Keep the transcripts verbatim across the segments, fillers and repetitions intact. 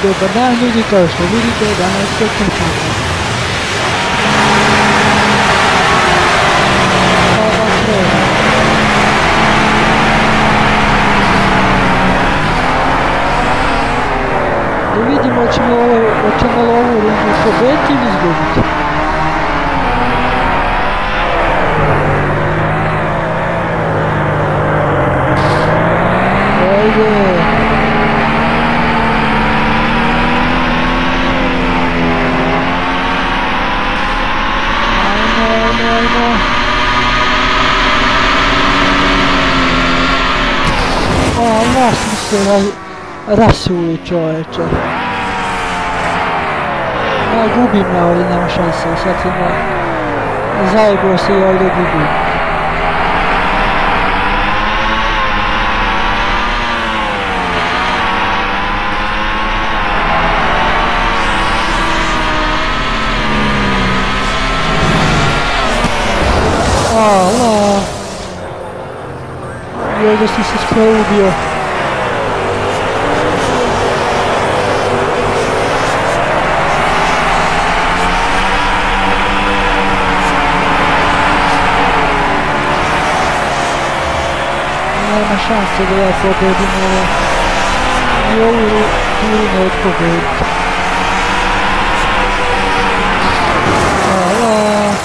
Dobar dan ljudi, kao što vidite, danas se trčamo. Hvala krema. Da vidimo hoćemo li ovu rundu pobediti ili izgubiti. Ajde. Allah smo se rasuli čoveče. Ja gubim ja ovdje, nema šanse, sad sam zajebao se i ovdje gubim. Allah. I ovdje sam se skoro ubio. Nema šanse da ja pobedim ovo. I ovu turu ne pobediti. Allah.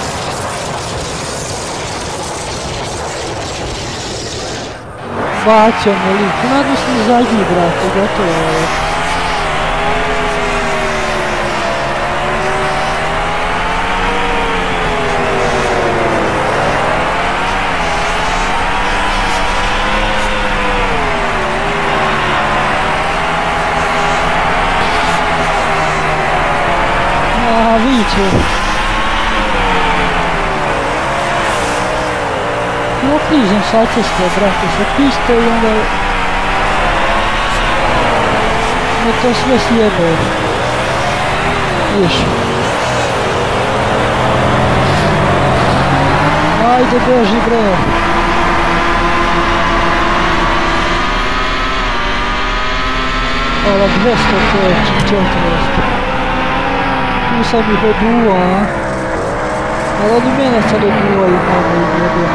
Bacio me lik, nadam se zadnji brate, gotovo je. A, viće. Okližem sa ceste, brate, sa piste i onda me to sve sjebe. Viš. Ajde beži bre. Hvala dvjesto čovječe, četiristo. Tu sam ih oduo, a? Ali oni mene sad oduo i mene i jebe.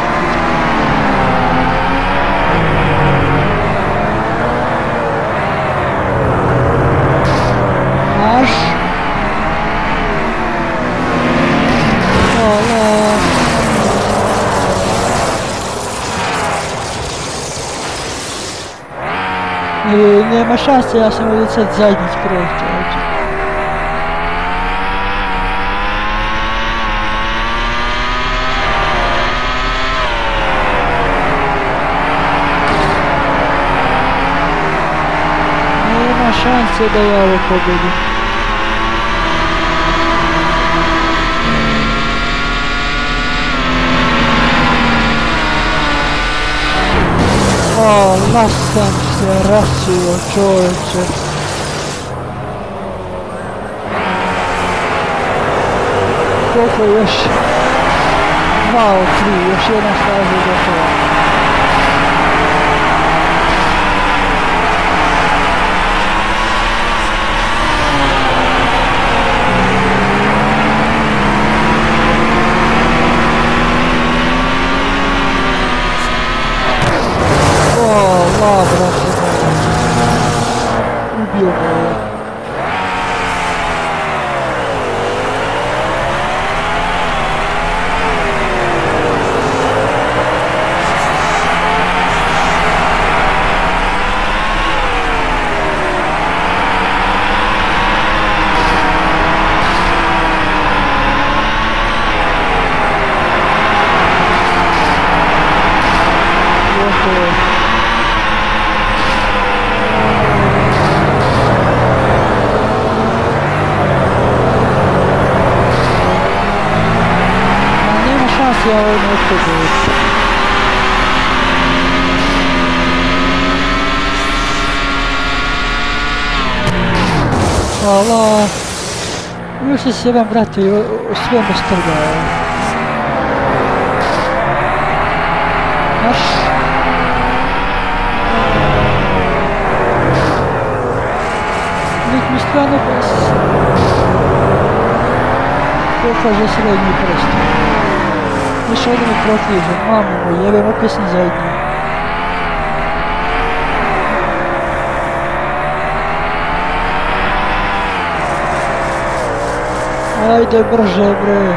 Marš. Hvala. E, nema šanse, ja sam ovdje sad zadnji skroz čovječe. Nema šanse da ja ovo pobedim. Allah sam se rasio čovječe. Koliko je još? Dva od tri, još jedna staza i gotova. Allah, brate, ubio me. Ja ovo ne pobediti. Hvala. Još se sjebam, brate, i sve me strgao. Marš. lagano bez... Pokaže srednji prst. Još jednom prokližem, mamo moj, jebem, opet sam zadnji. Ajde brže bre.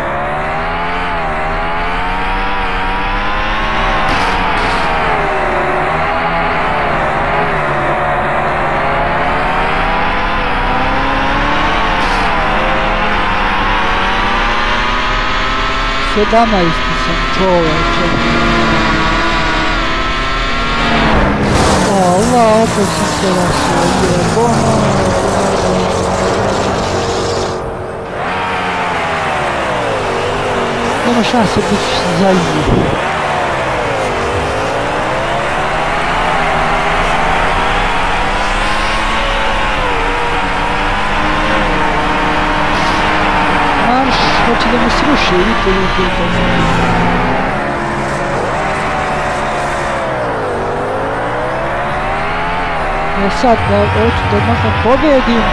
sedamnaesti sam čoveče. Allah, opet sam se rasio, jebono. Nema šanse biti zadnji. Marš, hoće da me sruši, vidite, vidite. Ja sad da hoću da makar pobjedim.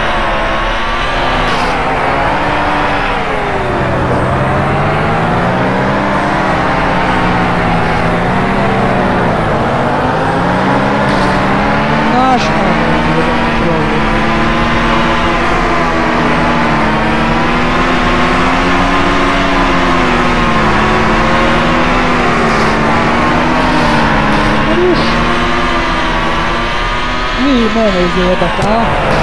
Naš malo problem. Vi mene izjebat, a?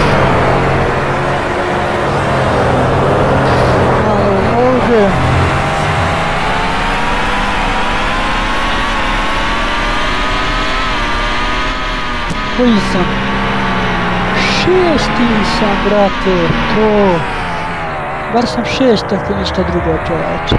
Malo ovdje. Koji sam? Šesti sam, brate, to. Bar sam šest, tako ništa drugo, čovječe.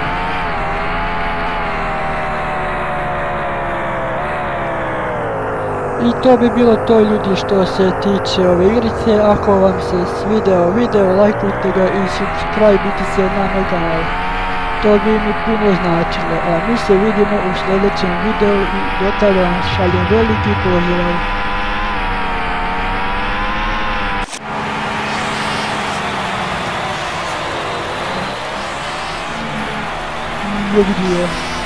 I to bi bilo to, ljudi, što se tiče ove igrice. Ako vam se svideo video, lajkujte ga i subscribe-ite se na moj kanal. To bi mi puno značilo. A mi se vidimo u sljedećem videu i do tada vam šaljem veliki pozdrav. Doviđenja.